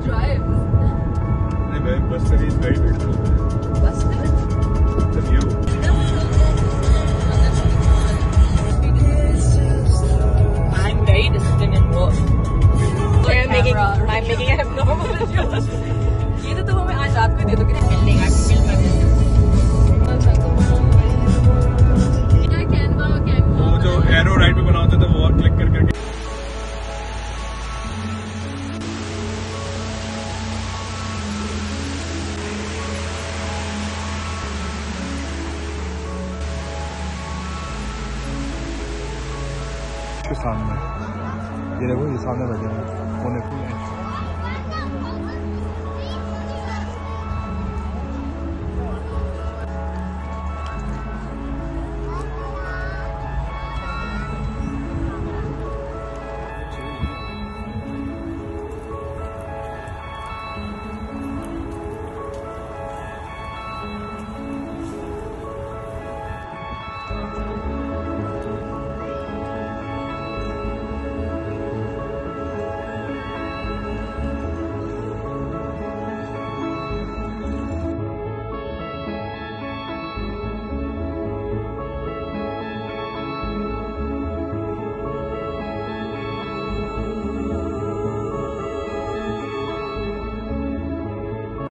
drives? Bus is very beautiful. Bus? The view. I'm very disciplined in work. I'm making an abnormal video. ये तो तुम हमें आज रात को दे दोगे ना बिल्डिंग आई फिल माय वो जो एरो राइट पे बना होता था वो क्लिक कर करके सामने ये देखो ये सामने बैठे हैं